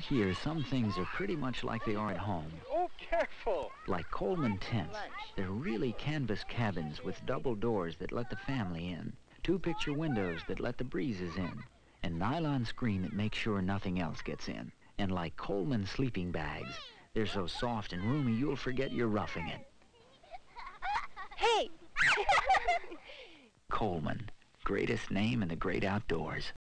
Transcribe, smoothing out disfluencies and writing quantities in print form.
Out here, some things are pretty much like they are at home. Oh, careful! Like Coleman Tents. They're really canvas cabins with double doors that let the family in, two-picture windows that let the breezes in, and nylon screen that makes sure nothing else gets in. And like Coleman sleeping bags, they're so soft and roomy you'll forget you're roughing it. Hey! Coleman, greatest name in the great outdoors.